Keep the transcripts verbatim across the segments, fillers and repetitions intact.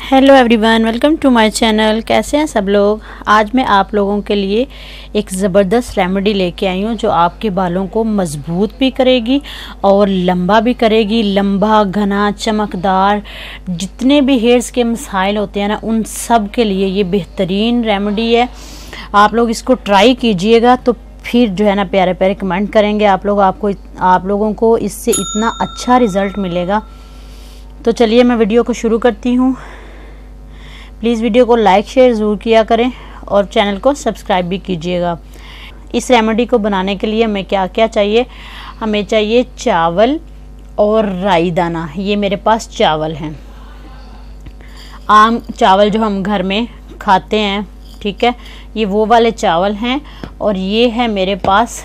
Hello everyone, welcome to my channel. कैसे हैं सब लोग। आज मैं आप लोगों के लिए एक ज़बरदस्त रेमेडी लेके आई हूँ जो आपके बालों को मजबूत भी करेगी और लंबा भी करेगी। लंबा, घना, चमकदार, जितने भी हेयर्स के मसाइल होते हैं ना, उन सब के लिए ये बेहतरीन रेमेडी है। आप लोग इसको ट्राई कीजिएगा तो फिर जो है ना प्यारे प्यारे कमेंट करेंगे आप लोग। आपको आप लोगों को इससे इतना अच्छा रिज़ल्ट मिलेगा। तो चलिए मैं वीडियो को शुरू करती हूँ। प्लीज़ वीडियो को लाइक शेयर ज़रूर किया करें और चैनल को सब्सक्राइब भी कीजिएगा। इस रेमेडी को बनाने के लिए हमें क्या क्या चाहिए, हमें चाहिए चावल और राई दाना। ये मेरे पास चावल हैं, आम चावल जो हम घर में खाते हैं, ठीक है, ये वो वाले चावल हैं। और ये है मेरे पास,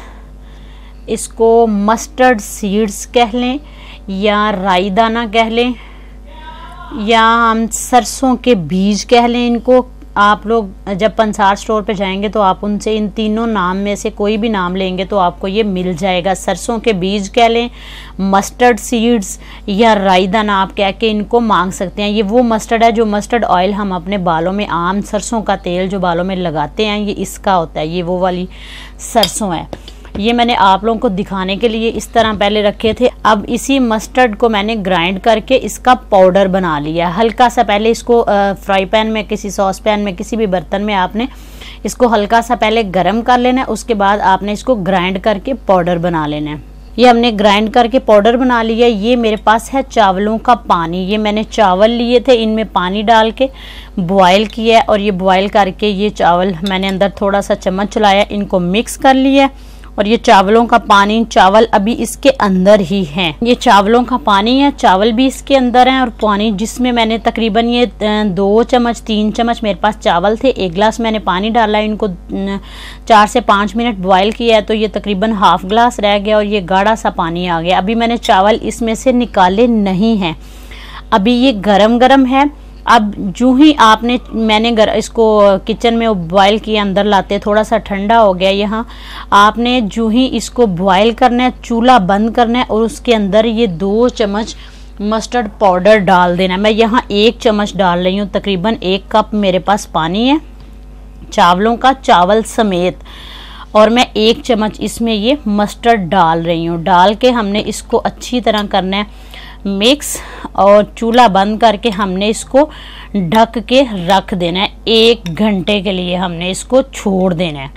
इसको मस्टर्ड सीड्स कह लें या राई दाना कह लें या हम सरसों के बीज कह लें। इनको आप लोग जब पंसार स्टोर पे जाएंगे तो आप उनसे इन तीनों नाम में से कोई भी नाम लेंगे तो आपको ये मिल जाएगा। सरसों के बीज कह लें, मस्टर्ड सीड्स या राई दाना आप कह के इनको मांग सकते हैं। ये वो मस्टर्ड है जो मस्टर्ड ऑयल हम अपने बालों में, आम सरसों का तेल जो बालों में लगाते हैं, ये इसका होता है। ये वो वाली सरसों है। ये मैंने आप लोगों को दिखाने के लिए इस तरह पहले रखे थे। अब इसी मस्टर्ड को मैंने ग्राइंड करके इसका पाउडर बना लिया। हल्का सा पहले इसको फ्राई पैन में, किसी सॉस पैन में, किसी भी बर्तन में आपने इसको हल्का सा पहले गरम कर लेना है। उसके बाद आपने इसको ग्राइंड करके पाउडर बना लेना है। ये हमने ग्राइंड करके पाउडर बना लिया। ये मेरे पास है चावलों का पानी। ये मैंने चावल लिए थे, इनमें पानी डाल के बॉयल किया है और ये बॉयल करके ये चावल मैंने अंदर थोड़ा सा चम्मच चलाया, इनको मिक्स कर लिया। और ये चावलों का पानी, चावल अभी इसके अंदर ही हैं। ये चावलों का पानी है, चावल भी इसके अंदर हैं। और पानी जिसमें मैंने तकरीबन ये दो चम्मच तीन चम्मच मेरे पास चावल थे, एक गिलास मैंने पानी डाला, इनको चार से पाँच मिनट बॉयल किया है तो ये तकरीबन हाफ गिलास रह गया और ये गाढ़ा सा पानी आ गया। अभी मैंने चावल इसमें से निकाले नहीं हैं, अभी ये गरम गरम है। अब जो ही आपने मैंने गर, इसको किचन में बॉयल किया, अंदर लाते थोड़ा सा ठंडा हो गया। यहाँ आपने जो ही इसको बॉयल करना है, चूल्हा बंद करना है और उसके अंदर ये दो चम्मच मस्टर्ड पाउडर डाल देना है। मैं यहाँ एक चम्मच डाल रही हूँ। तकरीबन एक कप मेरे पास पानी है चावलों का, चावल समेत, और मैं एक चम्मच इसमें ये मस्टर्ड डाल रही हूँ। डाल के हमने इसको अच्छी तरह करना है मिक्स और चूल्हा बंद करके हमने इसको ढक के रख देना है। एक घंटे के लिए हमने इसको छोड़ देना है।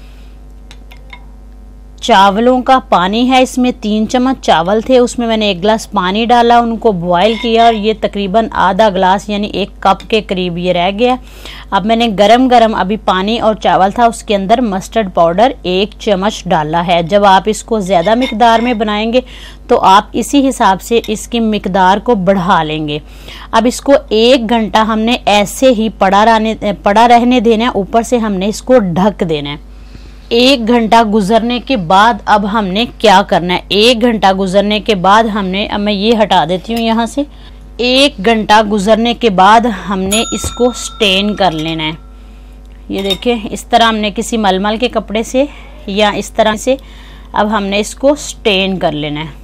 चावलों का पानी है, इसमें तीन चम्मच चावल थे, उसमें मैंने एक गिलास पानी डाला, उनको बॉयल किया और ये तकरीबन आधा गिलास यानी एक कप के करीब ये रह गया। अब मैंने गरम गरम अभी पानी और चावल था, उसके अंदर मस्टर्ड पाउडर एक चम्मच डाला है। जब आप इसको ज़्यादा मिकदार में बनाएंगे तो आप इसी हिसाब से इसकी मिकदार को बढ़ा लेंगे। अब इसको एक घंटा हमने ऐसे ही पड़ा रहने पड़ा रहने देना है। ऊपर से हमने इसको ढक देना है। एक घंटा गुजरने के बाद अब हमने क्या करना है, एक घंटा गुजरने के बाद हमने, अब मैं ये हटा देती हूँ यहाँ से। एक घंटा गुजरने के बाद हमने इसको स्टेन कर लेना है। ये देखिए इस तरह हमने किसी मलमल के कपड़े से या इस तरह से अब हमने इसको स्टेन कर लेना है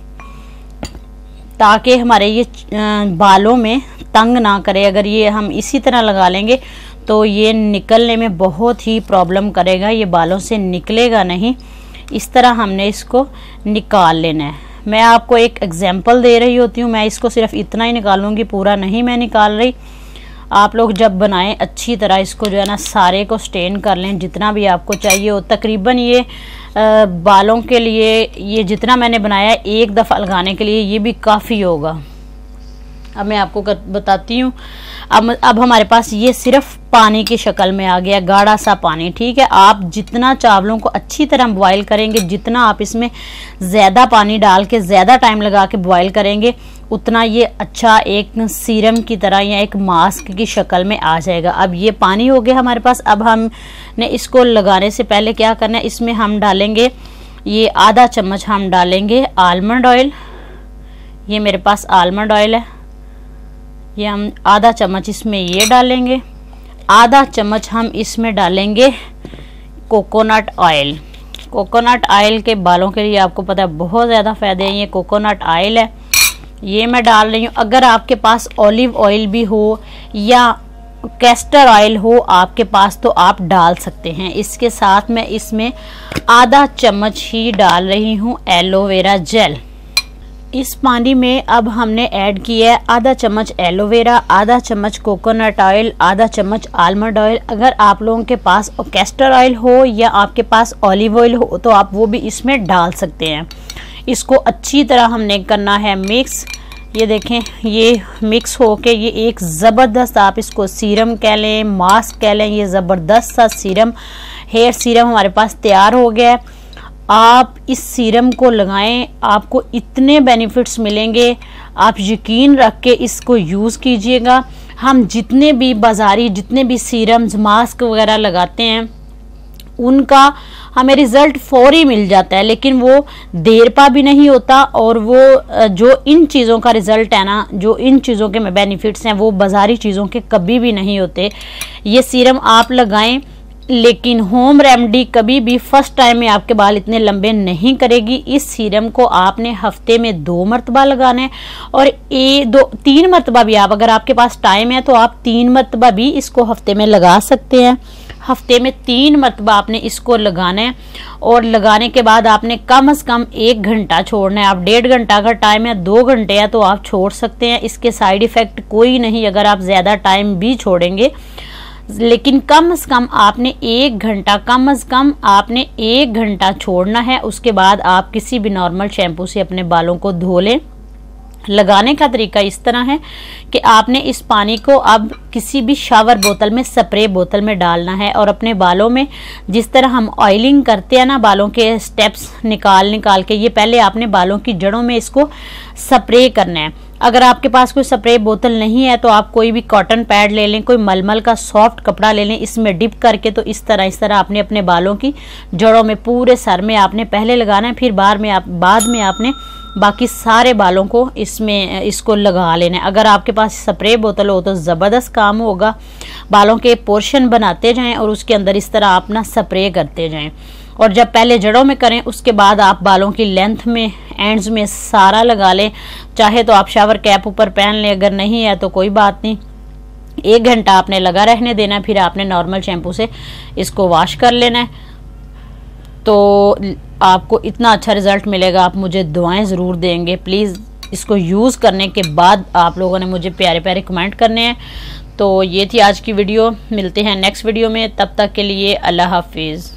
ताकि हमारे ये बालों में तंग ना करे। अगर ये हम इसी तरह लगा लेंगे तो ये निकलने में बहुत ही प्रॉब्लम करेगा, ये बालों से निकलेगा नहीं। इस तरह हमने इसको निकाल लेना है। मैं आपको एक एग्जांपल दे रही होती हूँ, मैं इसको सिर्फ इतना ही निकालूंगी, पूरा नहीं मैं निकाल रही। आप लोग जब बनाएं अच्छी तरह इसको जो है ना सारे को स्टेन कर लें जितना भी आपको चाहिए हो। तकरीबन ये आ, बालों के लिए ये जितना मैंने बनाया एक दफ़ा लगाने के लिए ये भी काफ़ी होगा। अब मैं आपको बताती हूँ। अब अब हमारे पास ये सिर्फ पानी की शक्ल में आ गया, गाढ़ा सा पानी, ठीक है। आप जितना चावलों को अच्छी तरह बॉयल करेंगे, जितना आप इसमें ज़्यादा पानी डाल के ज़्यादा टाइम लगा के बॉयल करेंगे, उतना ये अच्छा एक सीरम की तरह या एक मास्क की शक्ल में आ जाएगा। अब ये पानी हो गया हमारे पास। अब हमने इसको लगाने से पहले क्या करना है, इसमें हम डालेंगे ये आधा चम्मच हम डालेंगे आलमंड ऑयल। ये मेरे पास आलमंड ऑयल है, ये हम आधा चम्मच इसमें ये डालेंगे। आधा चम्मच हम इसमें डालेंगे कोकोनट ऑयल। कोकोनट ऑयल के बालों के लिए आपको पता है बहुत ज़्यादा फ़ायदे हैं। ये कोकोनट ऑयल है, ये मैं डाल रही हूँ। अगर आपके पास ऑलिव ऑयल भी हो या कैस्टर ऑयल हो आपके पास तो आप डाल सकते हैं। इसके साथ मैं इसमें आधा चम्मच ही डाल रही हूँ एलोवेरा जेल। इस पानी में अब हमने ऐड किया है आधा चम्मच एलोवेरा, आधा चम्मच कोकोनट ऑयल, आधा चम्मच आलमंड ऑयल। अगर आप लोगों के पास कैस्टर ऑयल हो या आपके पास ऑलिव ऑयल हो तो आप वो भी इसमें डाल सकते हैं। इसको अच्छी तरह हमने करना है मिक्स। ये देखें, ये मिक्स होके ये एक ज़बरदस्त, आप इसको सीरम कह लें, मास्क कह लें, ये ज़बरदस्त सा सीरम, हेयर सीरम हमारे पास तैयार हो गया है। आप इस सीरम को लगाएं, आपको इतने बेनिफिट्स मिलेंगे, आप यकीन रख के इसको यूज़ कीजिएगा। हम जितने भी बाज़ारी जितने भी सीरम्स मास्क वगैरह लगाते हैं उनका हमें रिज़ल्ट फौरी मिल जाता है, लेकिन वो देर पा भी नहीं होता, और वो जो इन चीज़ों का रिज़ल्ट है ना, जो इन चीज़ों के बेनिफिट्स हैं वो बाज़ारी चीज़ों के कभी भी नहीं होते। ये सीरम आप लगाएं, लेकिन होम रेमेडी कभी भी फर्स्ट टाइम में आपके बाल इतने लंबे नहीं करेगी। इस सीरम को आपने हफ्ते में दो मरतबा लगाना है, और ए दो तीन मरतबा भी आप, अगर आपके पास टाइम है तो आप तीन मरतबा भी इसको हफ्ते में लगा सकते हैं। हफ्ते में तीन मरतबा आपने इसको लगाना है, और लगाने के बाद आपने कम से कम एक घंटा छोड़ना है। आप डेढ़ घंटा का टाइम है, दो घंटे है तो आप छोड़ सकते हैं। इसके साइड इफ़ेक्ट कोई नहीं अगर आप ज़्यादा टाइम भी छोड़ेंगे, लेकिन कम से कम आपने एक घंटा कम से कम आपने एक घंटा छोड़ना है। उसके बाद आप किसी भी नॉर्मल शैम्पू से अपने बालों को धो लें। लगाने का तरीका इस तरह है कि आपने इस पानी को अब किसी भी शावर बोतल में, स्प्रे बोतल में डालना है, और अपने बालों में जिस तरह हम ऑयलिंग करते हैं ना, बालों के स्टेप्स निकाल निकाल के, ये पहले आपने बालों की जड़ों में इसको स्प्रे करना है। अगर आपके पास कोई स्प्रे बोतल नहीं है तो आप कोई भी कॉटन पैड ले लें, कोई मलमल का सॉफ्ट कपड़ा ले लें, इसमें डिप करके तो इस तरह इस तरह आपने अपने बालों की जड़ों में, पूरे सर में आपने पहले लगाना है, फिर बाद में आप बाद में आपने बाकी सारे बालों को इसमें इसको लगा लेना है। अगर आपके पास स्प्रे बोतल हो तो ज़बरदस्त काम होगा। बालों के पोर्शन बनाते जाएं और उसके अंदर इस तरह अपना स्प्रे करते जाएं, और जब पहले जड़ों में करें उसके बाद आप बालों की लेंथ में, एंड्स में सारा लगा लें। चाहे तो आप शावर कैप ऊपर पहन लें, अगर नहीं है तो कोई बात नहीं। एक घंटा आपने लगा रहने देना, फिर आपने नॉर्मल शैम्पू से इसको वॉश कर लेना है, तो आपको इतना अच्छा रिजल्ट मिलेगा। आप मुझे दुआएं ज़रूर देंगे प्लीज़। इसको यूज़ करने के बाद आप लोगों ने मुझे प्यारे प्यारे कमेंट करने हैं। तो ये थी आज की वीडियो, मिलते हैं नेक्स्ट वीडियो में, तब तक के लिए अल्लाह हाफिज़।